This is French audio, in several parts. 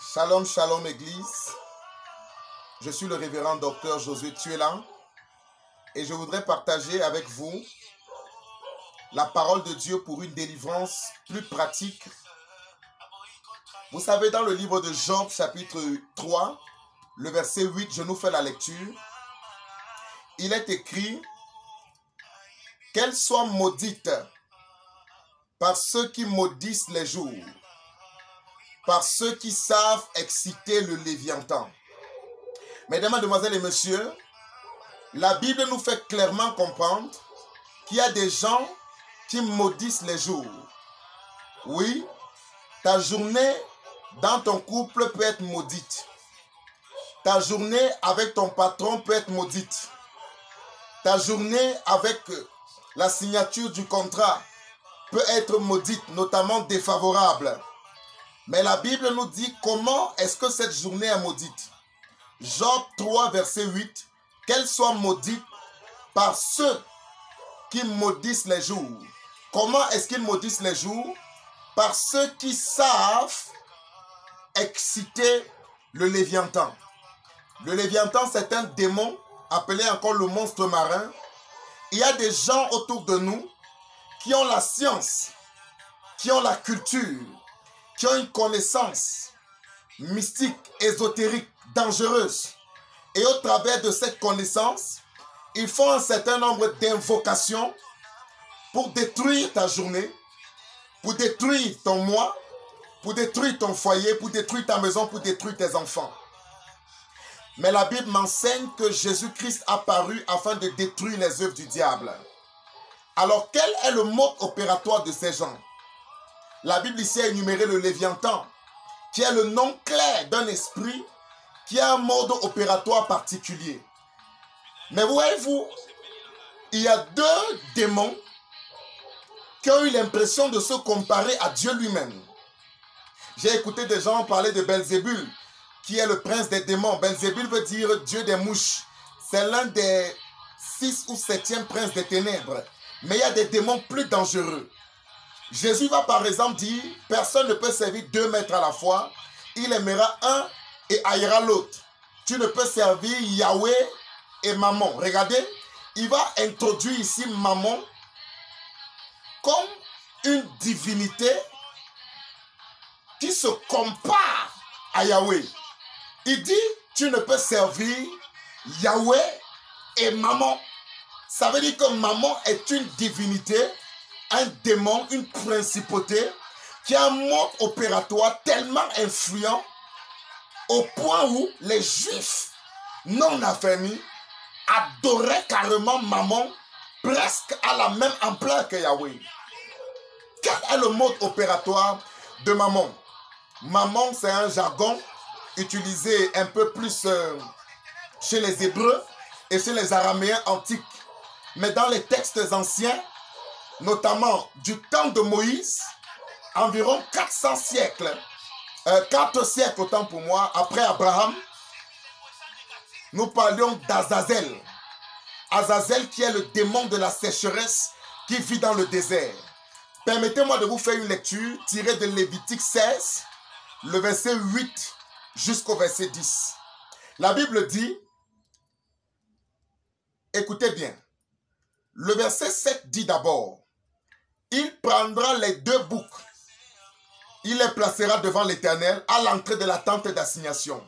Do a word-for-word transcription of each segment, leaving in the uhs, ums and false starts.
Shalom, shalom Église. Je suis le révérend docteur Josué Tuelan et je voudrais partager avec vous la parole de Dieu pour une délivrance plus pratique. Vous savez, dans le livre de Job, chapitre trois, le verset huit, je nous fais la lecture. Il est écrit « Qu'elle soit maudite par ceux qui maudissent les jours, par ceux qui savent exciter le Léviathan. » Mesdames, Mademoiselles et Messieurs, la Bible nous fait clairement comprendre qu'il y a des gens qui maudissent les jours. Oui, ta journée dans ton couple peut être maudite. Ta journée avec ton patron peut être maudite. Ta journée avec la signature du contrat peut être maudite, notamment défavorable. Mais la Bible nous dit comment est-ce que cette journée est maudite. Job trois, verset huit. Qu'elle soit maudite par ceux qui maudissent les jours. Comment est-ce qu'ils maudissent les jours? Par ceux qui savent exciter le Léviathan. Le Léviathan, c'est un démon appelé encore le monstre marin. Il y a des gens autour de nous qui ont la science, qui ont la culture, qui ont une connaissance mystique, ésotérique, dangereuse. Et au travers de cette connaissance, ils font un certain nombre d'invocations pour détruire ta journée, pour détruire ton mois, pour détruire ton foyer, pour détruire ta maison, pour détruire tes enfants. Mais la Bible m'enseigne que Jésus-Christ a paru afin de détruire les œuvres du diable. Alors, quel est le mode opératoire de ces gens? La Bible ici a énuméré le Léviathan, qui est le nom clair d'un esprit qui a un mode opératoire particulier. Mais voyez-vous, il y a deux démons qui ont eu l'impression de se comparer à Dieu lui-même. J'ai écouté des gens parler de Belzébul, qui est le prince des démons. Belzébul veut dire Dieu des mouches. C'est l'un des six ou septième princes des ténèbres. Mais il y a des démons plus dangereux. Jésus va par exemple dire, personne ne peut servir deux maîtres à la fois. Il aimera un et haïra l'autre. Tu ne peux servir Yahweh et Mammon. Regardez, il va introduire ici Mammon comme une divinité qui se compare à Yahweh. Il dit, tu ne peux servir Yahweh et Mammon. Ça veut dire que Mammon est une divinité, un démon, une principauté qui a un mode opératoire tellement influent au point où les Juifs non affermis adoraient carrément Mammon presque à la même ampleur que Yahweh. Quel est le mode opératoire de Mammon? Mammon, c'est un jargon utilisé un peu plus euh, chez les Hébreux et chez les Araméens antiques. Mais dans les textes anciens, notamment du temps de Moïse, environ quatre cents siècles, euh, quatre siècles autant pour moi, après Abraham, nous parlions d'Azazel. Azazel qui est le démon de la sécheresse qui vit dans le désert. Permettez-moi de vous faire une lecture tirée de Lévitique seize, le verset huit jusqu'au verset dix. La Bible dit, écoutez bien, le verset sept dit d'abord, il prendra les deux boucs, il les placera devant l'Éternel à l'entrée de la tente d'assignation.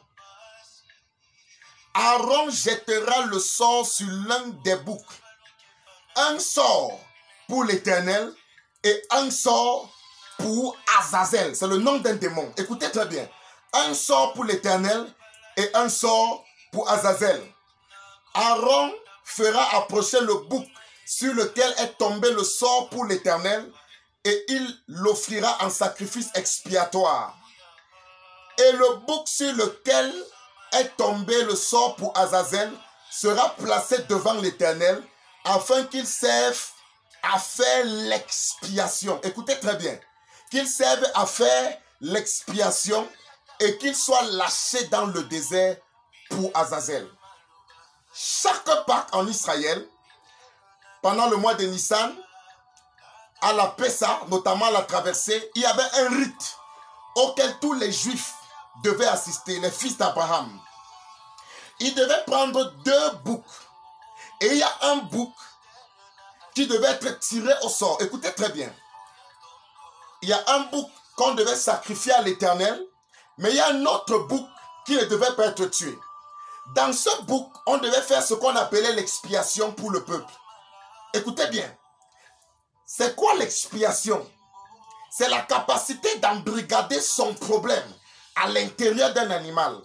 Aaron jettera le sort sur l'un des boucs, un sort pour l'Éternel et un sort pour Azazel. C'est le nom d'un démon. Écoutez très bien. Un sort pour l'Éternel et un sort pour Azazel. Aaron fera approcher le bouc sur lequel est tombé le sort pour l'Éternel et il l'offrira en sacrifice expiatoire. Et le bouc sur lequel est tombé le sort pour Azazel sera placé devant l'Éternel afin qu'il serve à faire l'expiation. Écoutez très bien. Qu'il serve à faire l'expiation et qu'il soit lâché dans le désert pour Azazel. Chaque Pâques en Israël, pendant le mois de Nissan, à la Pessa, notamment à la traversée, il y avait un rite auquel tous les Juifs devaient assister, les fils d'Abraham. Ils devaient prendre deux boucs. Et il y a un bouc qui devait être tiré au sort. Écoutez très bien. Il y a un bouc qu'on devait sacrifier à l'Éternel, mais il y a un autre bouc qui ne devait pas être tué. Dans ce bouc, on devait faire ce qu'on appelait l'expiation pour le peuple. Écoutez bien. C'est quoi l'expiation? C'est la capacité d'embrigader son problème à l'intérieur d'un animal.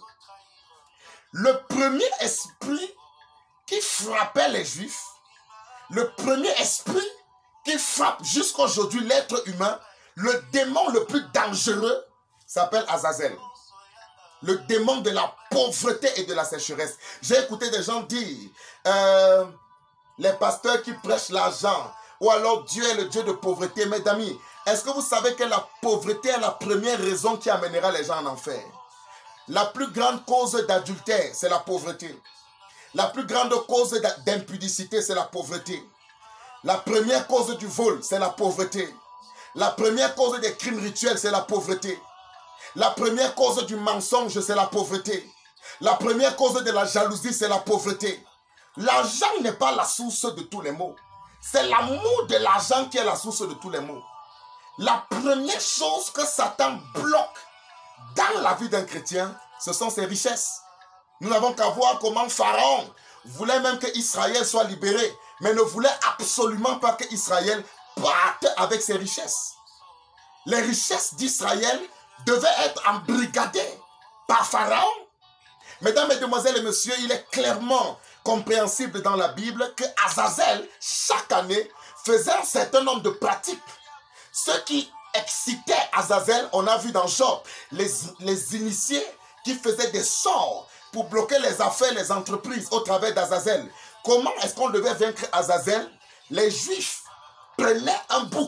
Le premier esprit qui frappait les Juifs, le premier esprit qui frappe jusqu'aujourd'hui l'être humain, le démon le plus dangereux s'appelle Azazel. Le démon de la pauvreté et de la sécheresse. J'ai écouté des gens dire, euh, les pasteurs qui prêchent l'argent, ou alors Dieu est le Dieu de pauvreté. Mes amis, est-ce que vous savez que la pauvreté est la première raison qui amènera les gens en enfer? La plus grande cause d'adultère, c'est la pauvreté. La plus grande cause d'impudicité, c'est la pauvreté. La première cause du vol, c'est la pauvreté. La première cause des crimes rituels, c'est la pauvreté. La première cause du mensonge, c'est la pauvreté. La première cause de la jalousie, c'est la pauvreté. L'argent n'est pas la source de tous les maux. C'est l'amour de l'argent qui est la source de tous les maux. La première chose que Satan bloque dans la vie d'un chrétien, ce sont ses richesses. Nous n'avons qu'à voir comment Pharaon voulait même que Israël soit libéré, mais ne voulait absolument pas que Israël parte avec ses richesses. Les richesses d'Israël devaient être embrigadées par Pharaon. Mesdames, Mesdemoiselles et Messieurs, il est clairement compréhensible dans la Bible que Azazel, chaque année, faisait un certain nombre de pratiques. Ce qui excitait Azazel, on a vu dans Job, les, les initiés qui faisaient des sorts pour bloquer les affaires, les entreprises au travers d'Azazel. Comment est-ce qu'on devait vaincre Azazel? Les Juifs prenaient un bouc,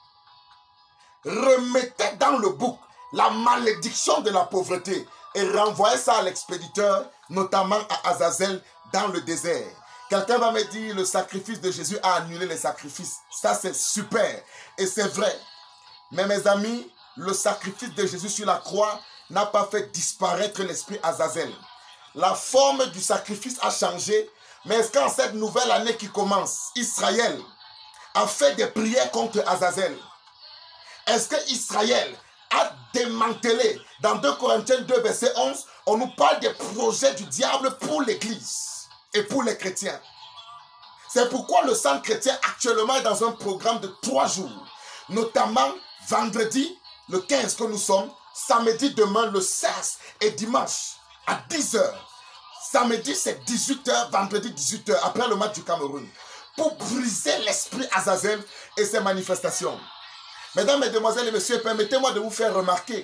remettaient dans le bouc la malédiction de la pauvreté et renvoyaient ça à l'expéditeur, notamment à Azazel, dans le désert. Quelqu'un va me dire, le sacrifice de Jésus a annulé les sacrifices. Ça, c'est super. Et c'est vrai. Mais mes amis, le sacrifice de Jésus sur la croix n'a pas fait disparaître l'esprit Azazel. La forme du sacrifice a changé. Mais est-ce qu'en cette nouvelle année qui commence, Israël a fait des prières contre Azazel? Est-ce que Israël a démantelé? Dans deux Corinthiens deux, verset onze, on nous parle des projets du diable pour l'Église et pour les chrétiens. C'est pourquoi le sang chrétien actuellement est dans un programme de trois jours. Notamment vendredi, le quinze que nous sommes, samedi demain, le seize et dimanche à dix heures. Samedi c'est dix-huit heures, vendredi dix-huit heures, après le match du Cameroun. Pour briser l'esprit Azazel et ses manifestations. Mesdames, Mesdemoiselles et Messieurs, permettez-moi de vous faire remarquer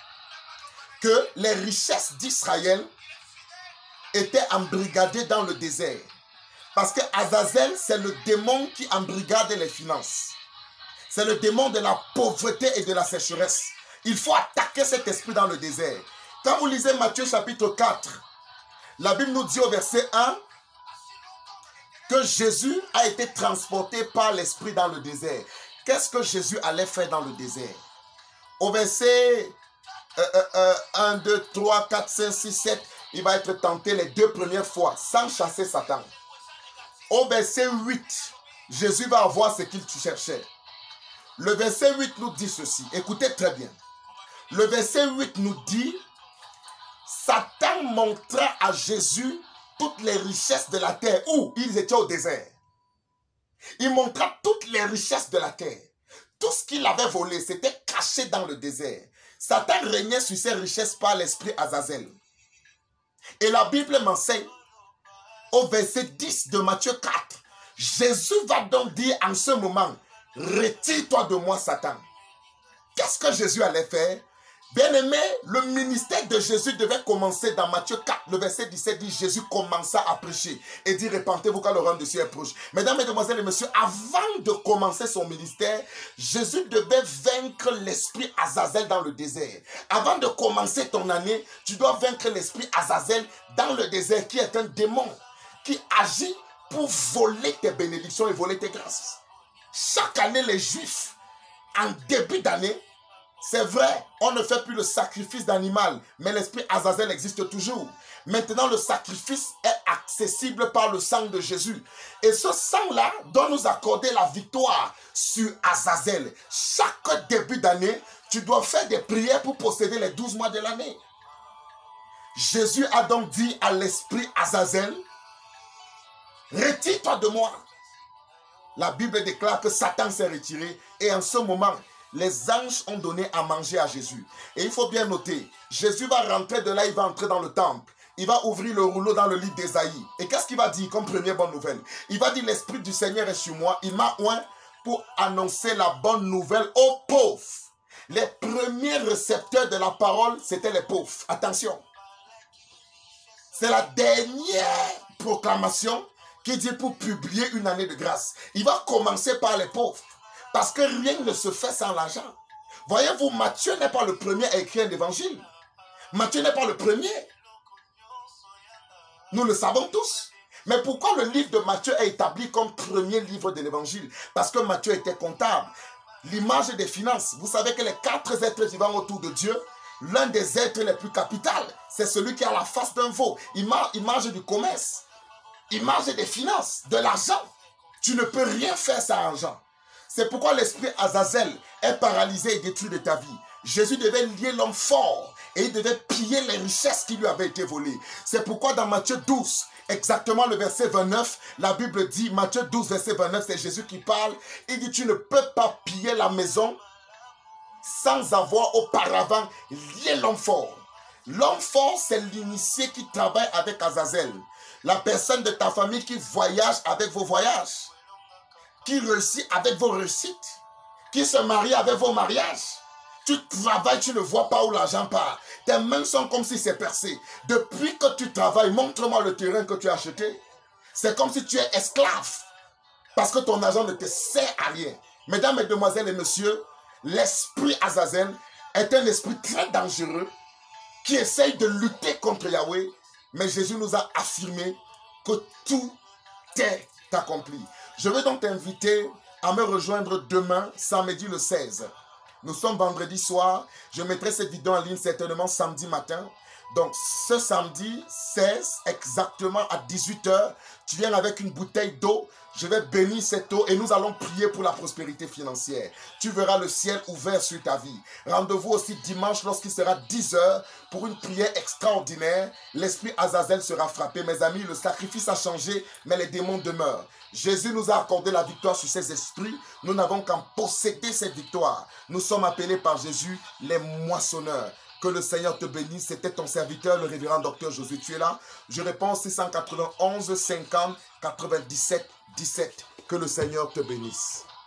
que les richesses d'Israël étaient embrigadées dans le désert. Parce que Azazel, c'est le démon qui embrigade les finances. C'est le démon de la pauvreté et de la sécheresse. Il faut attaquer cet esprit dans le désert. Quand vous lisez Matthieu chapitre quatre, la Bible nous dit au verset un que Jésus a été transporté par l'esprit dans le désert. Qu'est-ce que Jésus allait faire dans le désert? Au verset euh, euh, euh, un, deux, trois, quatre, cinq, six, sept, il va être tenté les deux premières fois sans chasser Satan. Au verset huit, Jésus va avoir ce qu'il cherchait. Le verset huit nous dit ceci. Écoutez très bien. Le verset huit nous dit, Satan montra à Jésus toutes les richesses de la terre où ils étaient au désert. Il montra toutes les richesses de la terre. Tout ce qu'il avait volé, c'était caché dans le désert. Satan régnait sur ses richesses par l'esprit Azazel. Et la Bible m'enseigne, au verset dix de Matthieu quatre, Jésus va donc dire en ce moment, retire-toi de moi, Satan. Qu'est-ce que Jésus allait faire? Bien-aimé, le ministère de Jésus devait commencer dans Matthieu quatre, le verset dix-sept dit, Jésus commença à prêcher et dit, répentez-vous car le royaume de Dieu est proche. Mesdames, Mesdemoiselles et Messieurs, avant de commencer son ministère, Jésus devait vaincre l'esprit Azazel dans le désert. Avant de commencer ton année, tu dois vaincre l'esprit Azazel dans le désert, qui est un démon qui agit pour voler tes bénédictions et voler tes grâces. Chaque année, les Juifs, en début d'année, C'est vrai, on ne fait plus le sacrifice d'animal, mais l'esprit Azazel existe toujours. Maintenant, le sacrifice est accessible par le sang de Jésus. Et ce sang-là doit nous accorder la victoire sur Azazel. Chaque début d'année, tu dois faire des prières pour posséder les douze mois de l'année. Jésus a donc dit à l'esprit Azazel, retire-toi de moi. La Bible déclare que Satan s'est retiré et en ce moment, les anges ont donné à manger à Jésus. Et il faut bien noter, Jésus va rentrer de là, il va entrer dans le temple. Il va ouvrir le rouleau dans le livre d'Ésaïe. Et qu'est-ce qu'il va dire comme première bonne nouvelle? Il va dire, l'Esprit du Seigneur est sur moi. Il m'a oint pour annoncer la bonne nouvelle aux pauvres. Les premiers récepteurs de la parole, c'était les pauvres. Attention. C'est la dernière proclamation qui dit pour publier une année de grâce. Il va commencer par les pauvres. Parce que rien ne se fait sans l'argent. Voyez-vous, Matthieu n'est pas le premier à écrire un évangile. Matthieu n'est pas le premier. Nous le savons tous. Mais pourquoi le livre de Matthieu est établi comme premier livre de l'évangile? Parce que Matthieu était comptable. L'image des finances. Vous savez que les quatre êtres vivants autour de Dieu, l'un des êtres les plus capitaux, c'est celui qui a la face d'un veau. Image du commerce. Image des finances, de l'argent. Tu ne peux rien faire sans argent. C'est pourquoi l'esprit Azazel est paralysé et détruit de ta vie. Jésus devait lier l'homme fort et il devait piller les richesses qui lui avaient été volées. C'est pourquoi dans Matthieu douze, exactement le verset vingt-neuf, la Bible dit, Matthieu douze, verset vingt-neuf, c'est Jésus qui parle. Il dit, tu ne peux pas piller la maison sans avoir auparavant lié l'homme fort. L'homme fort, c'est l'initié qui travaille avec Azazel. La personne de ta famille qui voyage avec vos voyages. Qui réussit avec vos réussites. Qui se marie avec vos mariages. Tu travailles, tu ne vois pas où l'argent part. Tes mains sont comme si c'est percé. Depuis que tu travailles, montre-moi le terrain que tu as acheté. C'est comme si tu es esclave. Parce que ton argent ne te sert à rien. Mesdames, mesdemoiselles et messieurs, l'esprit Azazel est un esprit très dangereux qui essaye de lutter contre Yahweh. Mais Jésus nous a affirmé que tout est accompli. Je veux donc t'inviter à me rejoindre demain, samedi le seize. Nous sommes vendredi soir. Je mettrai cette vidéo en ligne certainement samedi matin. Donc ce samedi seize, exactement à dix-huit heures, tu viens avec une bouteille d'eau. Je vais bénir cette eau et nous allons prier pour la prospérité financière. Tu verras le ciel ouvert sur ta vie. Rendez-vous aussi dimanche lorsqu'il sera dix heures pour une prière extraordinaire. L'esprit Azazel sera frappé. Mes amis, le sacrifice a changé, mais les démons demeurent. Jésus nous a accordé la victoire sur ces esprits. Nous n'avons qu'à posséder cette victoire. Nous sommes appelés par Jésus les moissonneurs. Que le Seigneur te bénisse. C'était ton serviteur, le révérend docteur Josué. Tu es là? Je réponds six cent quatre-vingt-onze cinquante quatre-vingt-dix-sept dix-sept. Que le Seigneur te bénisse.